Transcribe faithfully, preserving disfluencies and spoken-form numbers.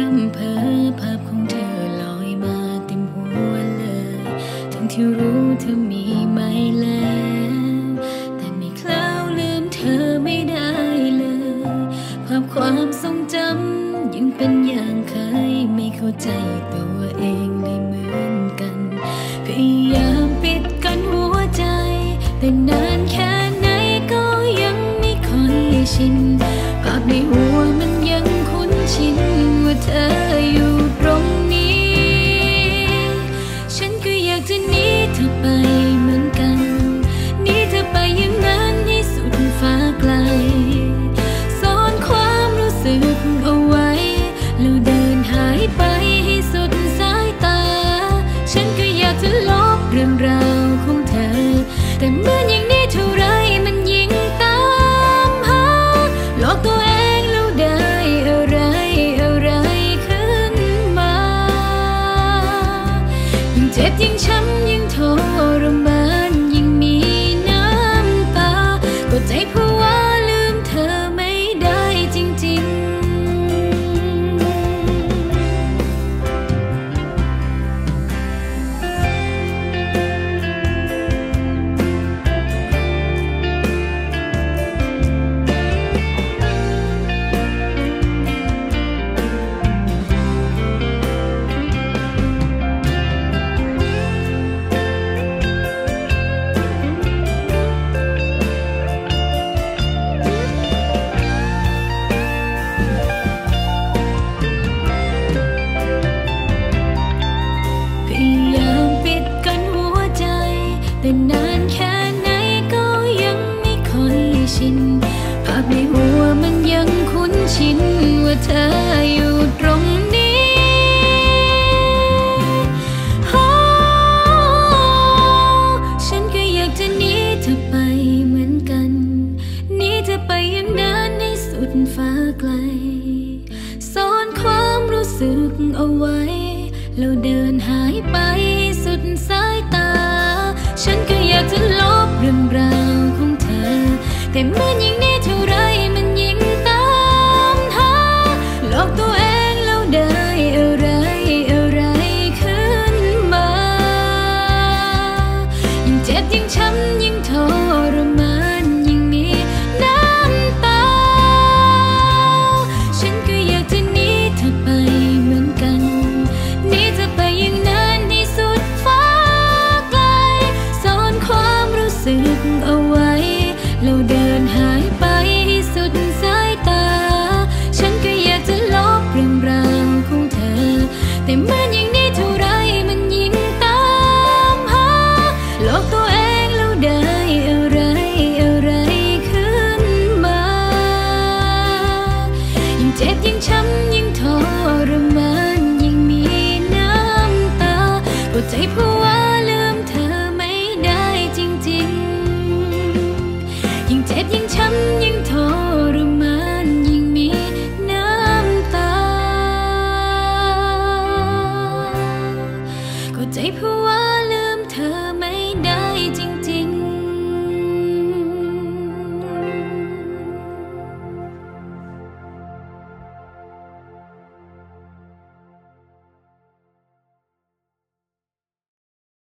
ำเพ้อภาพของเธอลอยมาเต็มหัวเลยทั้งที่รู้เธอมีไม่แล้วแต่ไม่เคล้าลืมเธอไม่ได้เลยภาพความทรงจำยังเป็นอย่างเคยไม่เข้าใจตัวเองเลยเหมือนกันพยายามปิดกั้นหัวใจแต่นานแค่ไหนก็ยังไม่ค่อยชินภาพในหัวมันยังคุ้นชินว่าเธออยู่ตรงนี้ฉันก็อยากจะหนีเธอไปเหมือนกันหนีเธอไปอย่างนั้นให้สุดฟ้าไกลซ่อนความรู้สึกเอาไว้แล้วเดินหายไปให้สุดสายตาฉันก็อยากจะลบเรื่องราวของเธอแต่เหมือนอย่างนี้เท่าไรมันยิ่งตามหาหลอกตัวเองแล้วได้อะไรอะไรขึ้นมายิ่งเจ็บยิ่งช้ำยิ่งทรมานยิ่งมีน้ำตาก็ใจเพราะว่าลืมเธอไม่ได้จริงๆแต่นานแค่ไหนก็ยังไม่ค่อยชินภาพในหัวมันยังคุ้นชินว่าเธออยู่ตรงนี้โอ้ฉันก็อยากจะหนีเธอไปเหมือนกันหนีเธอไปอย่างนั้นให้สุดฟ้าไกลซ่อนความรู้สึกเอาไว้แล้วเดินหายไปสุดสายตาฉันก็อยากจะลบเรื่องราวของเธอแต่เหมือนยิ่งนี้เท่าไรมันยิ่งตามหาหลอกตัวเองแล้วได้อะไรอะไรขึ้นมายิ่งเจ็บยิ่งช้ำยิ่งทรมานยิ่งมีน้ำตาฉันก็อยากจะหนีเธอไปเหมือนกันหนีเธอไปอย่างนั้นให้สุดฟ้าสึกเอาไว้แล้วเดินหายไปให้สุดสายตาฉันก็อยากจะลบเรื่องราวของเธอแต่เหมือนอย่างนี้เท่าไรมันยิ่งตามหาหลอกตัวเองแล้วได้อะไรอะไรขึ้นมายิ่งเจ็บยิ่งช้ำยิ่งทรมานยิ่งมีน้ำตาก็ใจเพราะว่าลืมเธอไม่ได้จริงๆยิ่งเจ็บยิ่งช้ำยิ่งทรมานยิ่งมีน้ำตาก็ใจเพราะว่าลืมเธอ